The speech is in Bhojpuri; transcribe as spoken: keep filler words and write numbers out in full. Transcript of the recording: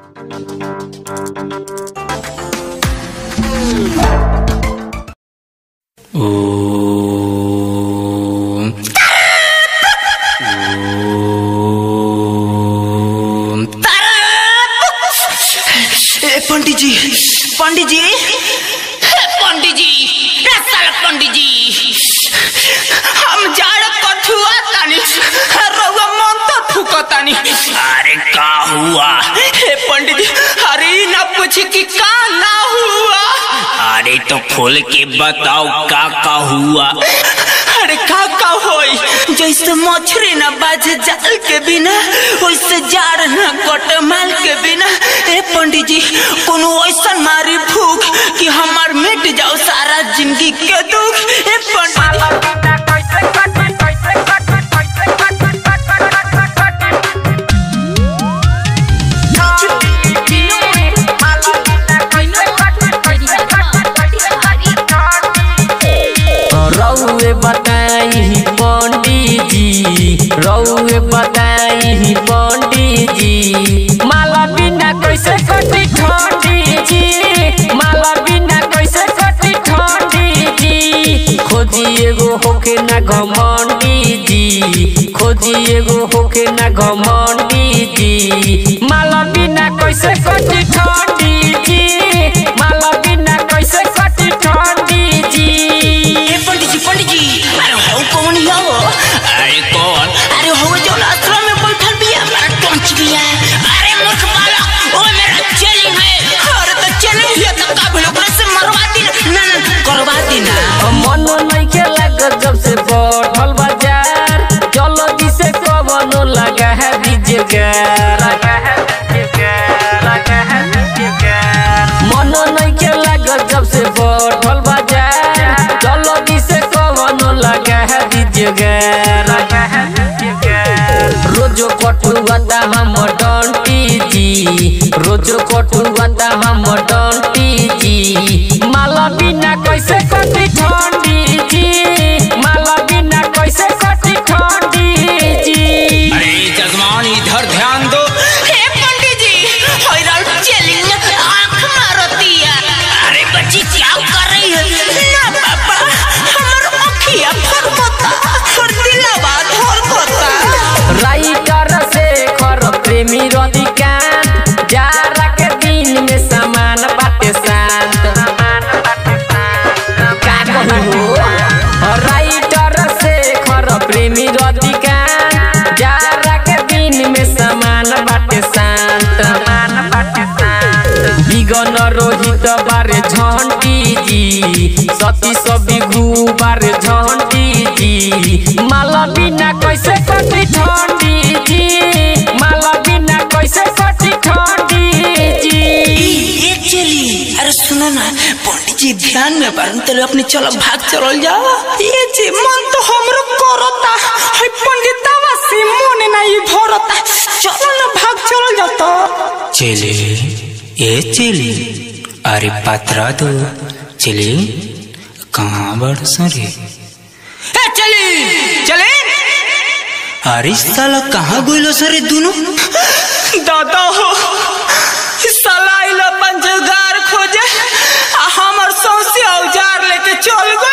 पंडित जी, पंडित जी, पंडित जी, साला पंडित जी, हम जाड़ कठुआ तानी, रउआ मन तो फुकतानी। अरे का हुआ? हे पंडित जी, अरे ना पूछे कि का ना हुआ। अरे तो खोल के बताओ का का हुआ। अरे का का होई, जैसे मछली ना बाजे जाल के बिना, वैसे जाड़ ना कटे माल के बिना। ए पंडित जी, कोनो ऐसा मारी फूक कि हमार मिट जाओ सारा जिंदगी के दुख। ए पंडित रउए बताई पंडित जी, रउए बताई पंडित जी, माला बिना कैसे कटी ठंडी जी, माला बिना कैसे कटी ठंडी जी। खोजी एगो होके ना घमंडी जी, खोजी एगो होके ना घमंडी जी, माला बिना कैसे कटी ठंडी जी, माला बिना कैसे कटी ठंडी जी। पंडित जी, पंडित जी, अरे हो कौन हो? अरे कौन? अरे हो जो आश्रम में बैठल भी है, मेरा टंच भी है। अरे मूर्ख बालक, वो मेरा चेलिंग है। अरे तो चेलिंग है तो का भेल, ओकरा से मरवा दी ना, ना करवा दी ना। मन नहीं के लागत जब से बढ़ल बाजार, जल्दी से कवनो लगा है बीजगार, लगा है बीजगार, लगा है बीजगार। मन नहीं के लागत जब से बढ़ल बाजार, जल्दी से कवनो लगा है बीजगार, लगा है बीजगार। रोजो कटुआता हम डंटी जी, रोजो कटुआता हम डंटी जी, माला बिना कैसे कटी ठंडी जी, माला बिना कैसे कटी ठंडी जी। अरे जजमान इधर ध्यान दो। हे पंडित जी, हैरान चेलिंग आंख मारती है। अरे बच्ची क्या कर रही है? ना पापा, हमर अखिया फरकता, और दिलवा धड़कता। राइटर से खर प्रेमी रधिकांत, जाड़ा के दिन में समान बाटे शांत, समान बाटे शांत। का कहू राइटर से खर प्रेमी रधिकांत, जाड़ा के दिन में समान बाटे शांत, समान बाटे शांत। बिगन रोहित बारे झंटी जी, सती सभी घू बारे झंटी जी, माला बिना कैसे कटी ठंडी जी, माला बिना कैसे कटी ठंडी जी। ये चली, अरे सुनो ना पंडित जी, ध्यान में बारन तेरे अपने चलो भाग चल जाओ। ये जी मन तो हमरो करता है, पंडितवा से मन नहीं भरता। चलो ना भाग चल जाओ तो। चले ए चली, अरे पत्रा दो चली, कहाँ बढ़ सरे? ए चली चले, अरे साला कहाँ गोइलो सरे दोनों? दादा हो, साला इला पंजगार खोजे, हमर सौंसे औजार लेके चल गए।